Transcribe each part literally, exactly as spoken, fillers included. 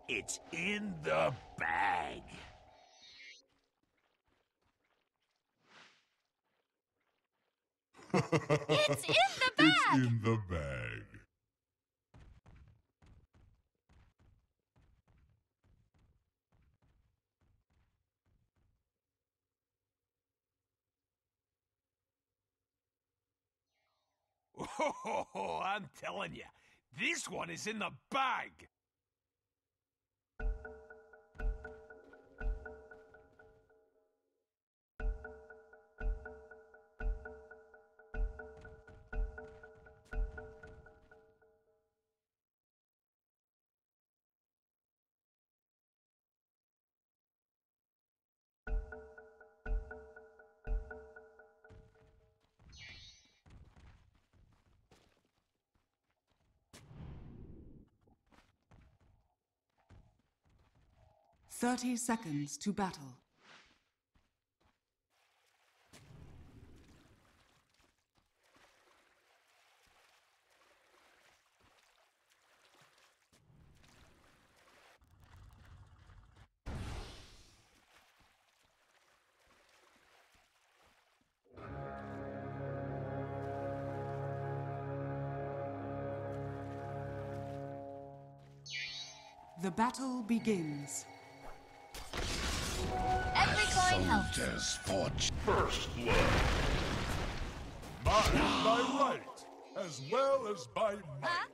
It's in the bag. It's in the bag! It's in the bag. Oh, I'm telling you, this one is in the bag. Thirty seconds to battle. The battle begins. Every coin helps. Soldiers forge. First blood. Mine by right, as well as by might. Huh?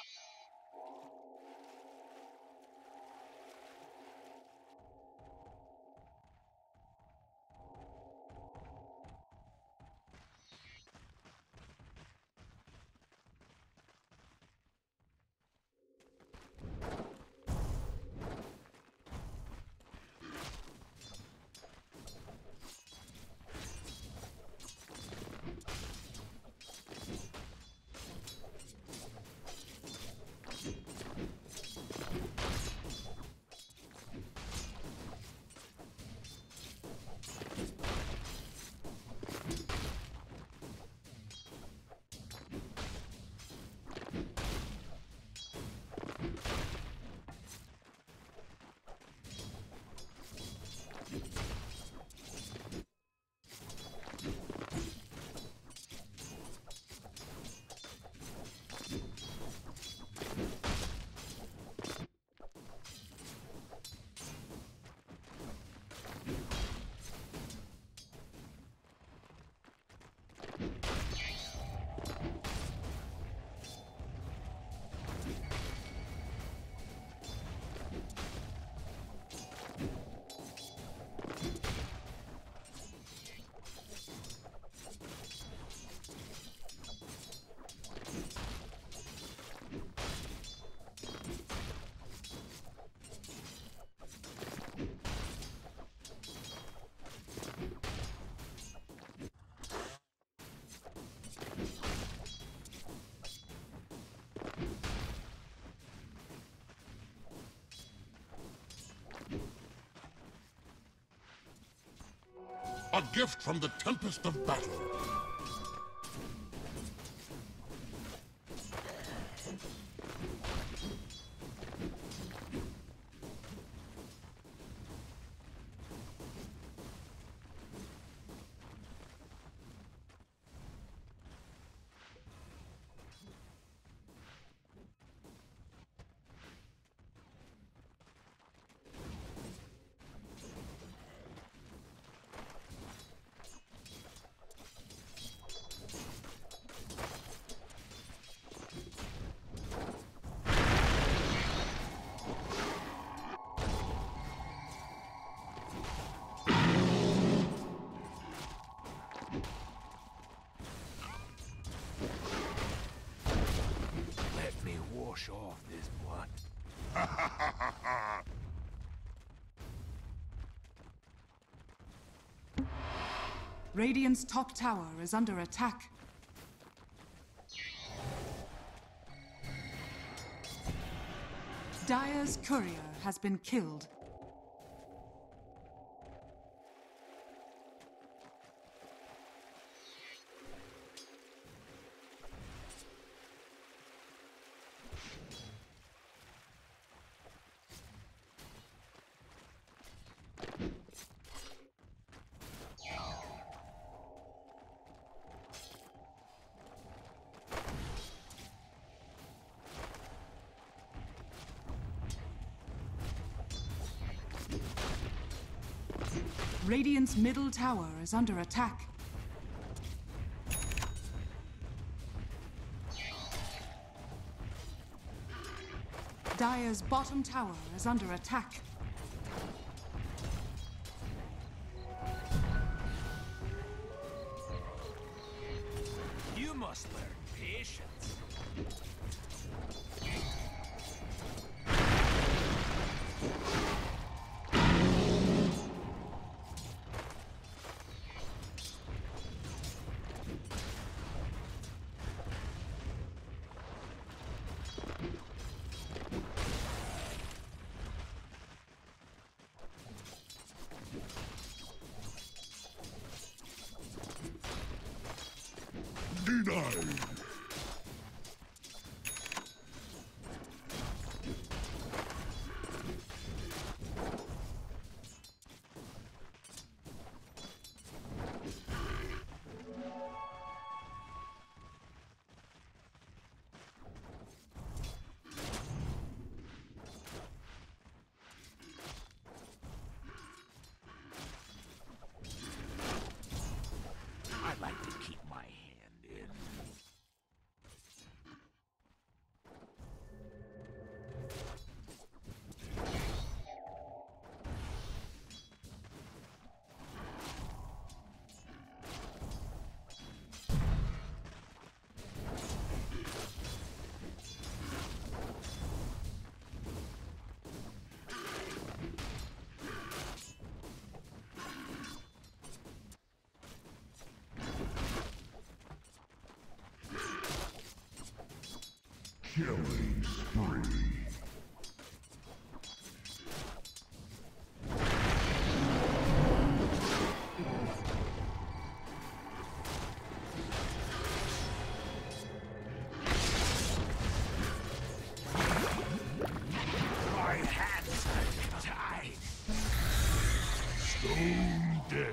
A gift from the Tempest of Battle. Let me wash off this blood. Radiant's top tower is under attack. Dire's courier has been killed. Radiant's middle tower is under attack. Dire's bottom tower is under attack. You must learn patience. Denied. I like to keep my hand in. Killing spree. My hands are tied. Stone dead.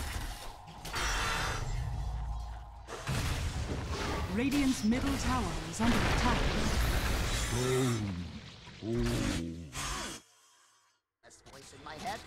Radiant's middle tower is under attack. Stone cold. Best voice in my head.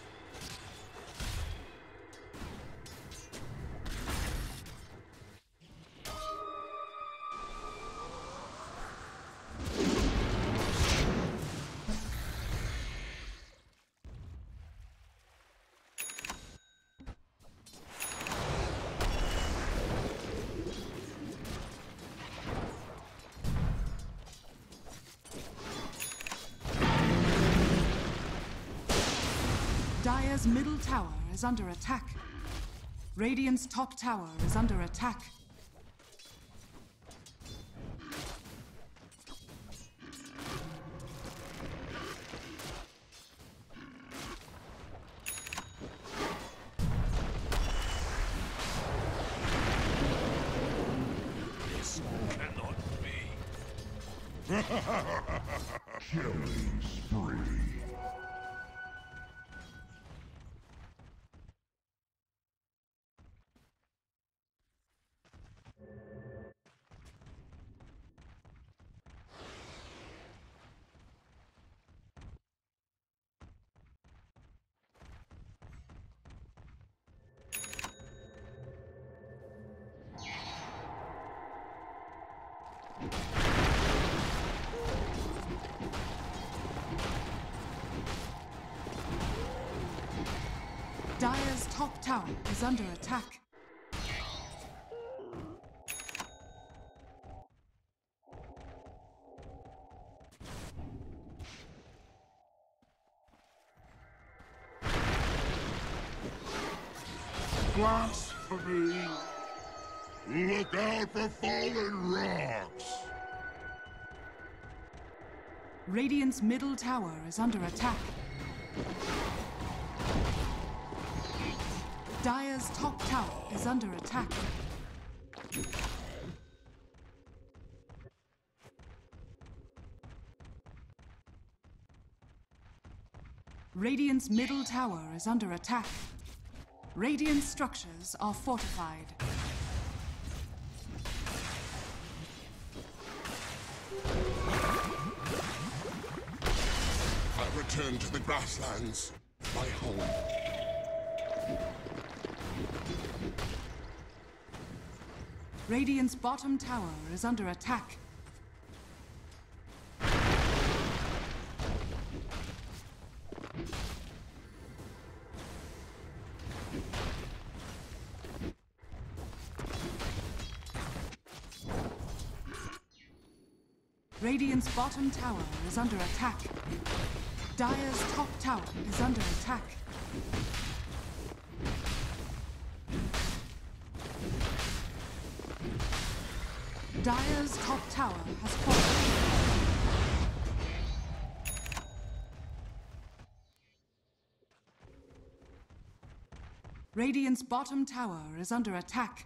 Dire's middle tower is under attack. Radiant's top tower is under attack. This cannot be. Killing spree. Dire's top tower is under attack. Blasphemy! Look out for fallen rocks! Radiant's middle tower is under attack. Dire's top tower is under attack. Radiant's middle tower is under attack. Radiant structures are fortified. I return to the grasslands, my home. Radiant's bottom tower is under attack. Radiant's bottom tower is under attack. Dire's top tower is under attack. Dire's top tower has fallen. Radiant's bottom tower is under attack.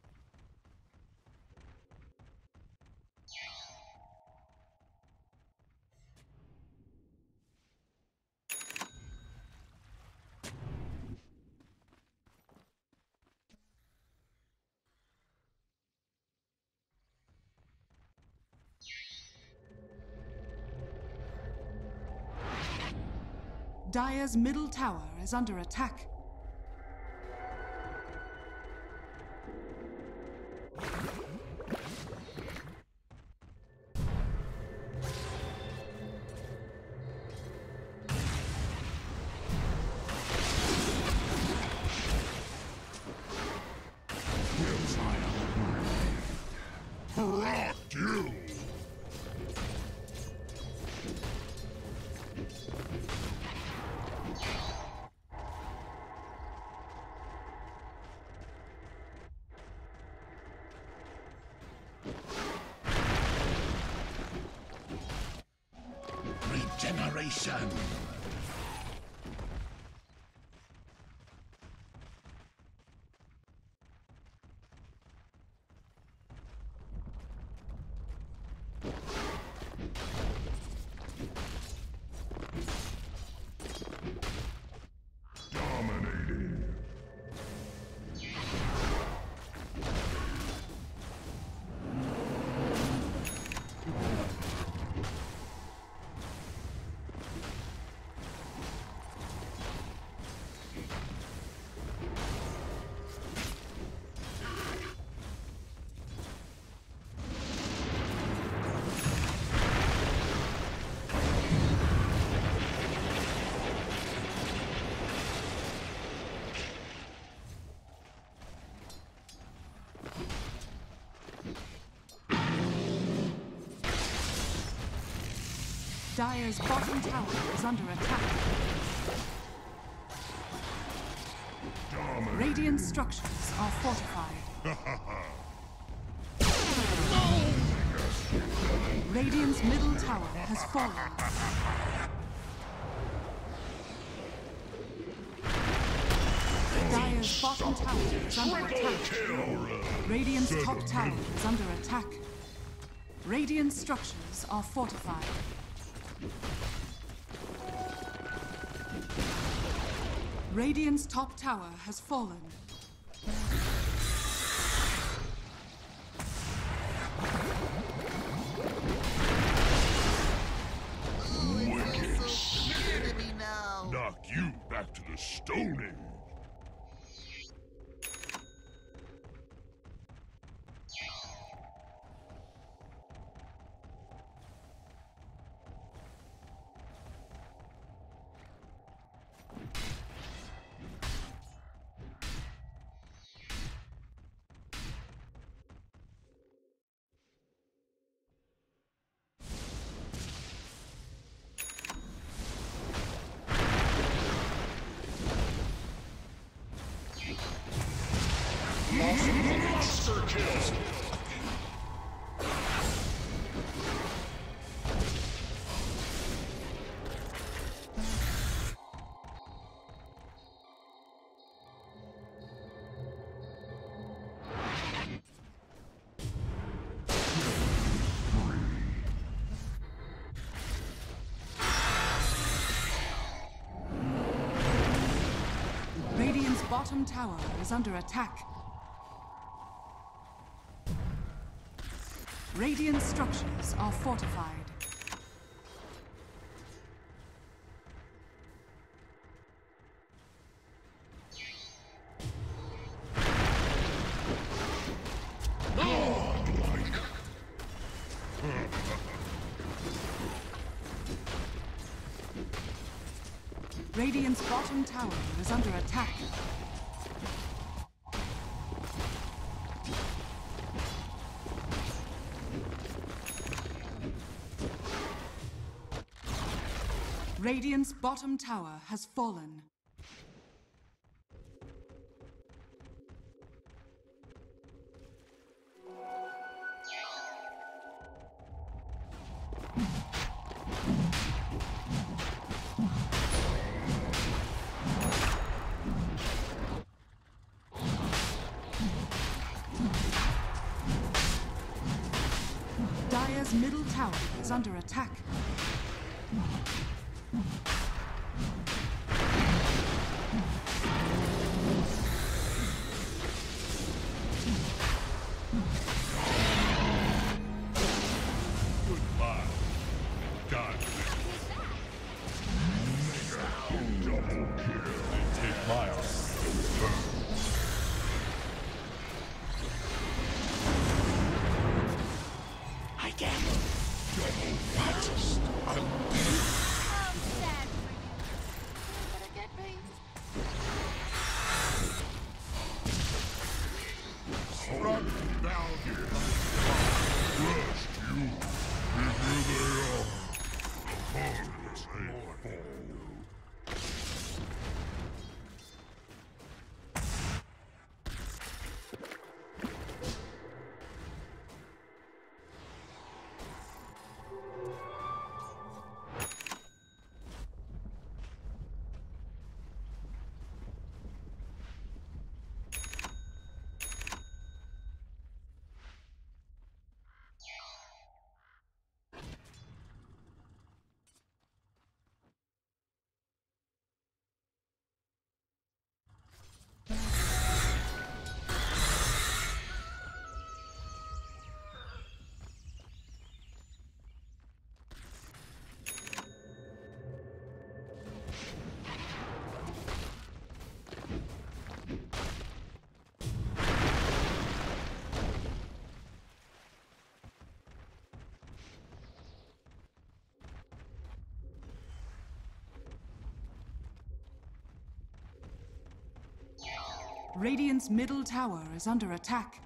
Dire's middle tower is under attack. Rock you! Regeneration! Dominating. Dire's bottom tower is under attack. Dominating. Radiant structures are fortified. Radiant's middle tower has fallen. Dire's bottom tower is under attack. Radiant's top tower is under attack. Radiant structures are fortified. Radiant's top tower has fallen. Wicked. Scared of me now. Knock you back to the Stone Age. Monster kills. Radiant's bottom tower is under attack. Radiant structures are fortified. No! Radiant's bottom tower is under attack. Radiant's bottom tower has fallen. Dire's middle tower is under attack. Goodbye. God. Double kill. They take my arm. I can. Double fast. I'm I'm sad for you. You're gonna get me. struck down here. Crushed you. Bigger they are. The harmless they fall. Radiant's middle tower is under attack.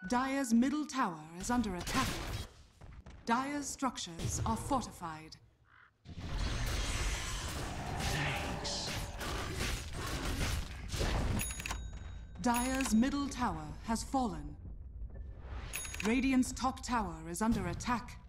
Dire's middle tower is under attack. Dire's structures are fortified. Thanks. Dire's middle tower has fallen. Radiant's top tower is under attack.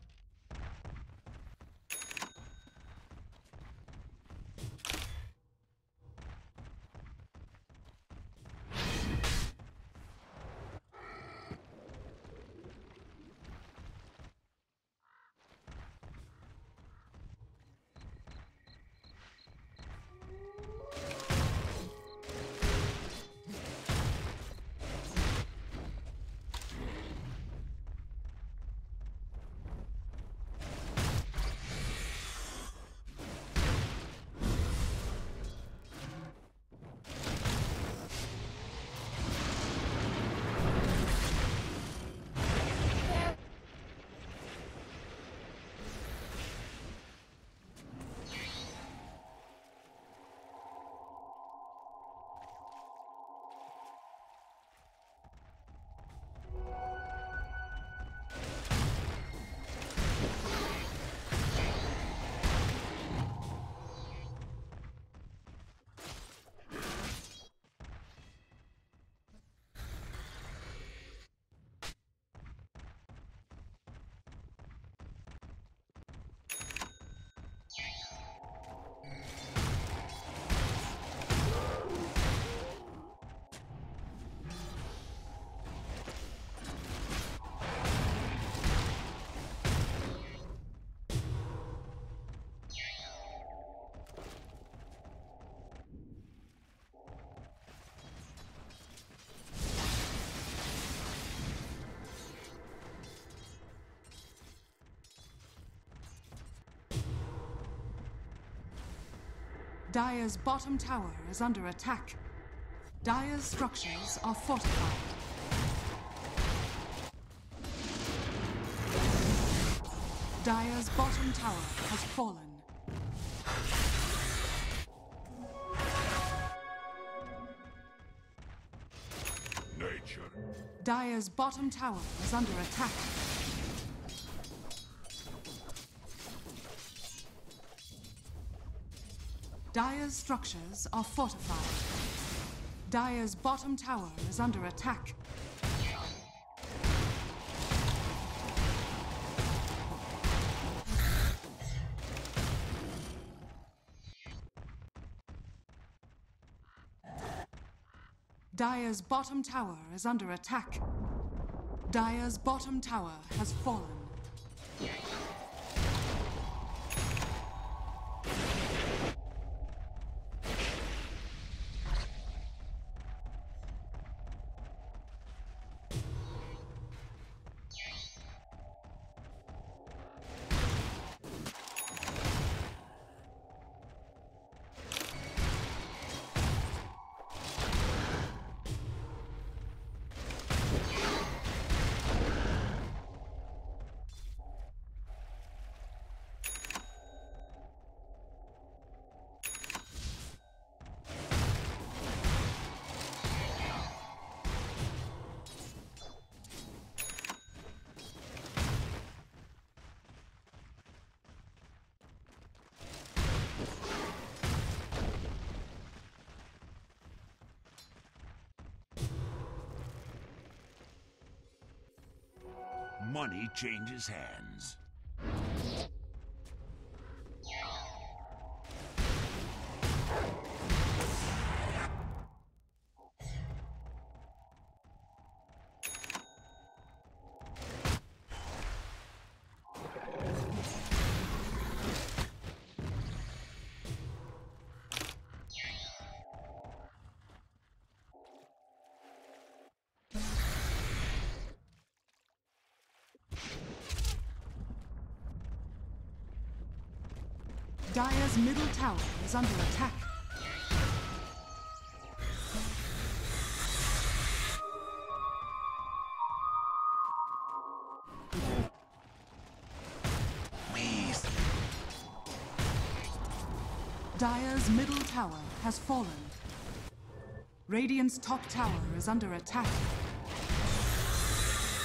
Dire's bottom tower is under attack. Dire's structures are fortified. Dire's bottom tower has fallen. Nature. Dire's bottom tower is under attack. Dire's structures are fortified. Dire's bottom tower is under attack. Dire's bottom tower is under attack. Dire's bottom tower has fallen. Money changes hands. Dire's middle tower is under attack. Please. Dire's middle tower has fallen. Radiant's top tower is under attack.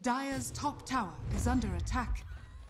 Dire's top tower is under attack.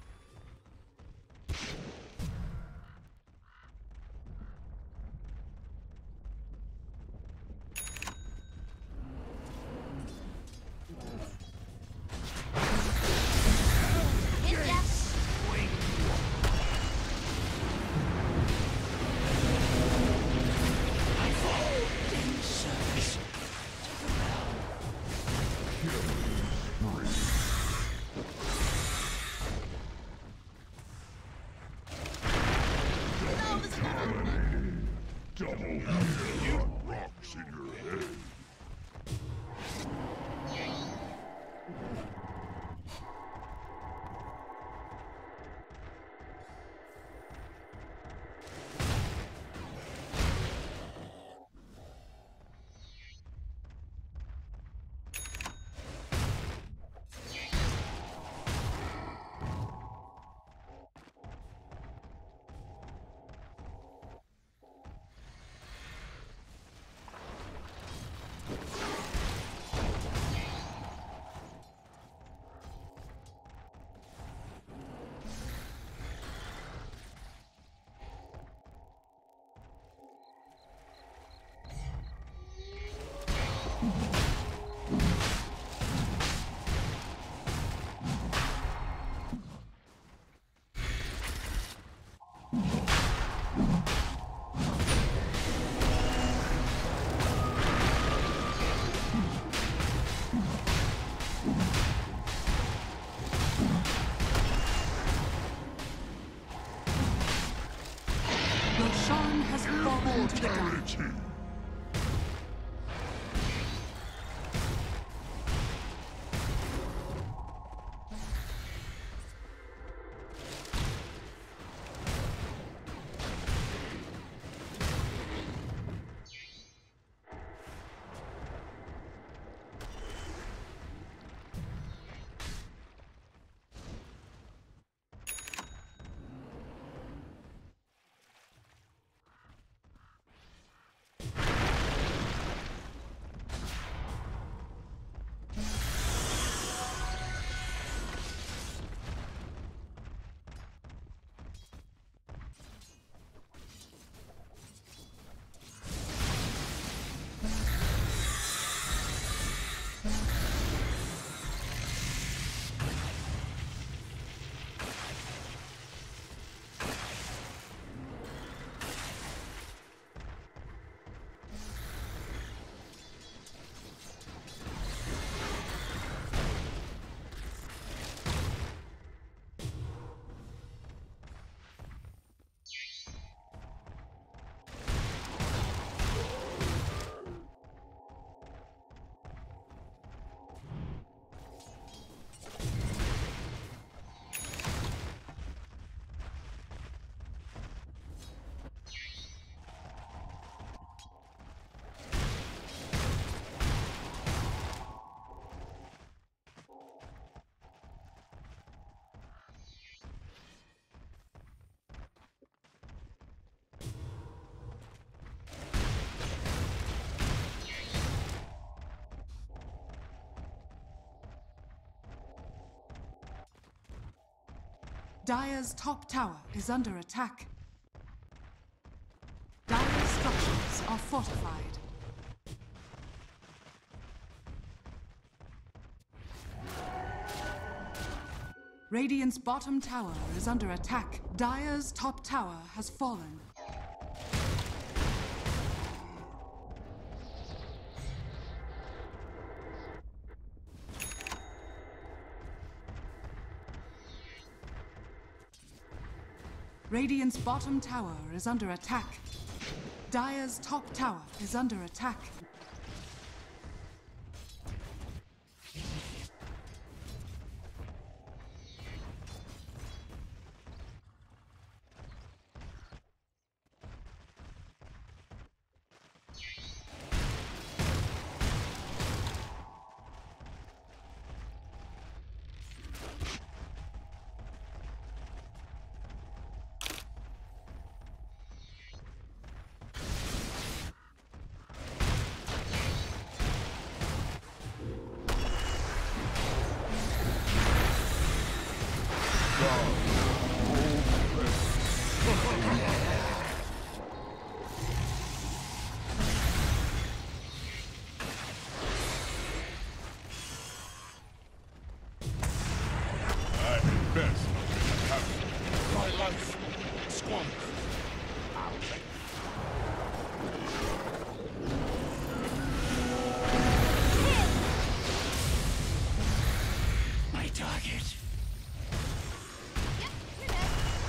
Roshan has fallen to the ground. Dire's top tower is under attack. Dire's structures are fortified. Radiant's bottom tower is under attack. Dire's top tower has fallen. Radiant's bottom tower is under attack. Dire's top tower is under attack. Best have my life squandered. I'll take my target. Yep, you're dead.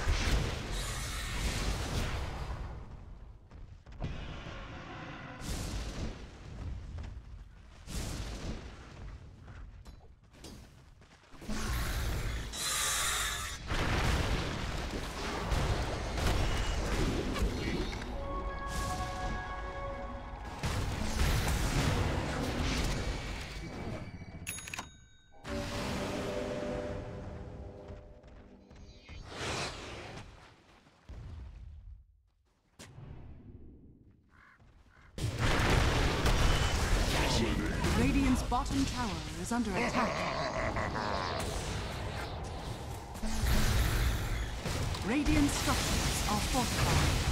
Radiant's bottom tower is under attack. Radiant structures are fortified.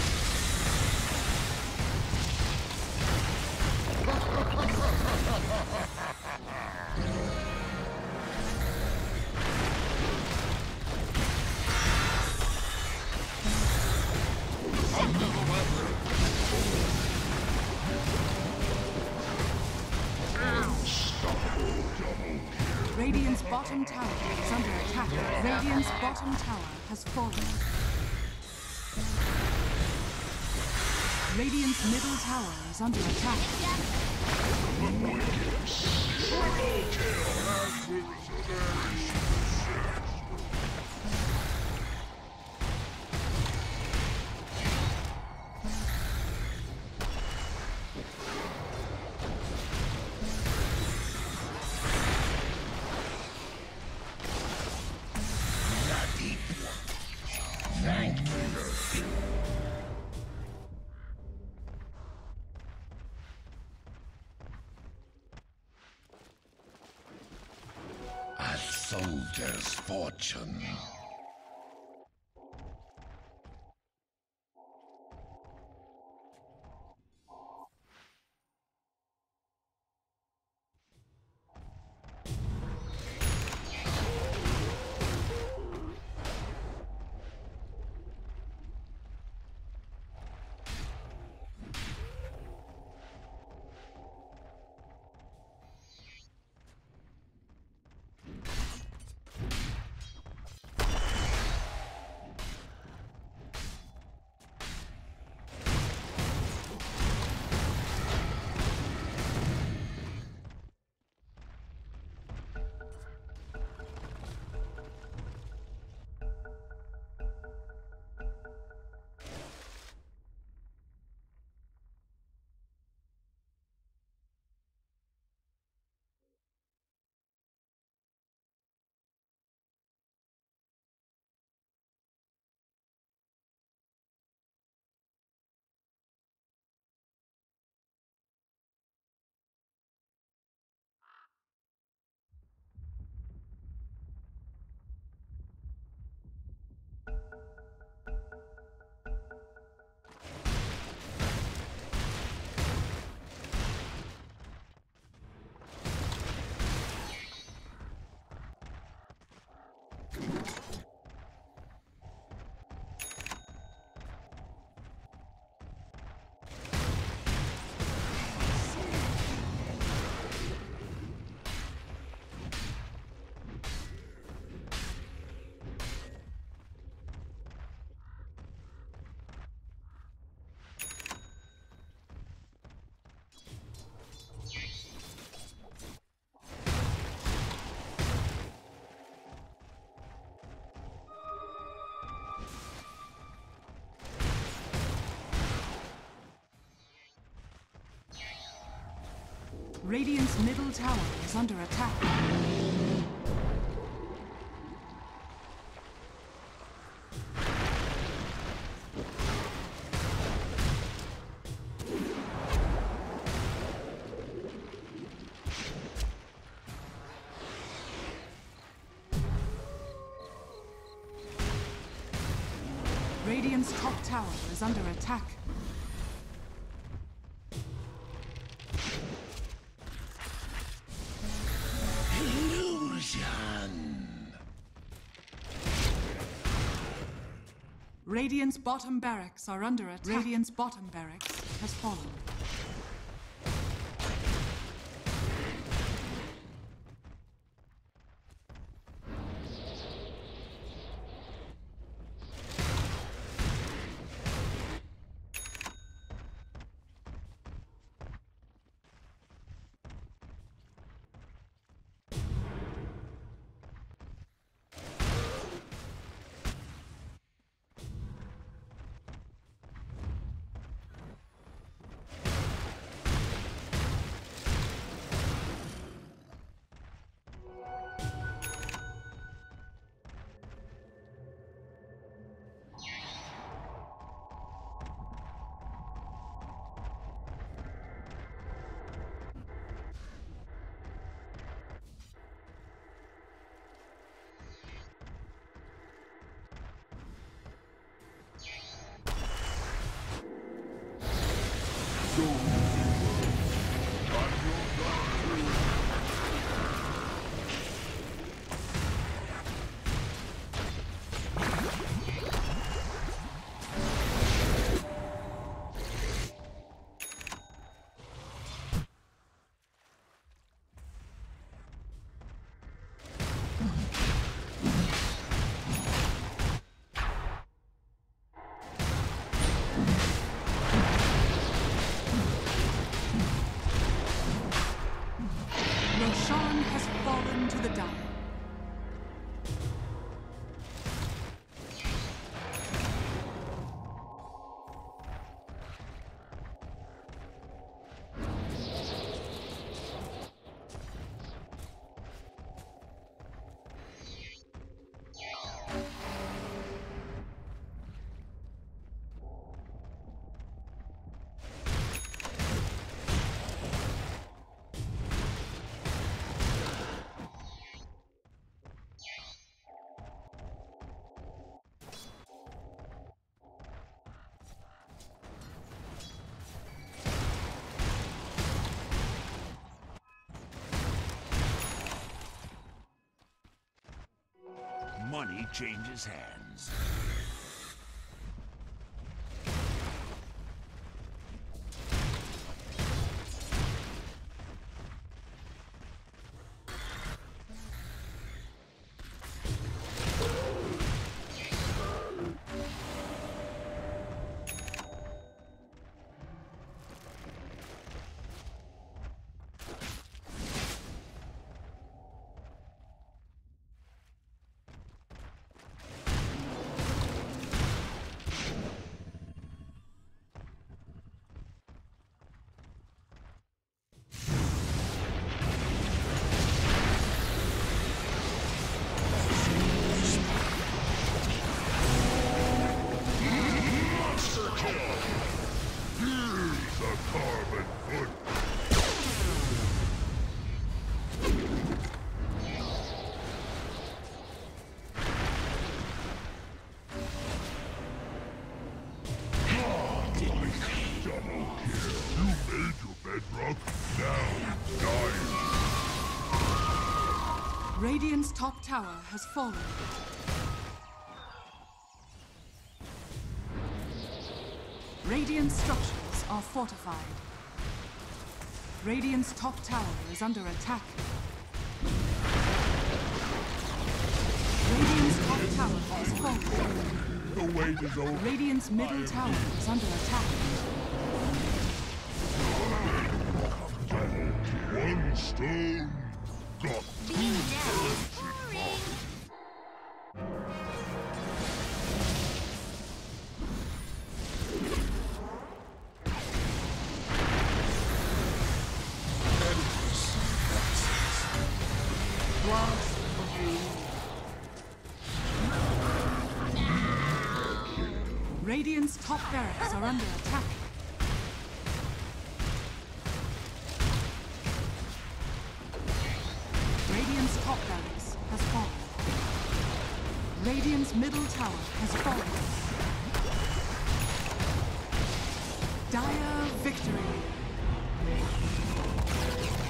Radiant's bottom tower is under attack. Radiant's bottom tower has fallen. Radiant's middle tower is under attack. A soldier's fortune. Radiant's middle tower is under attack. Radiant's top tower is under attack. Illusion. Radiant's bottom barracks are under attack. Radiant's bottom barracks has fallen. Roshan has fallen to the Dire. Money changes hands. Radiant's top tower has fallen. Radiant structures are fortified. Radiant's top tower is under attack. Radiant's top tower has fallen. The wait is over. Radiant's middle tower is under attack. One stone got Being dead is boring. Radiant's top barracks are under attack. Radiant's top barracks has fallen. Radiant's middle tower has fallen. Dire victory.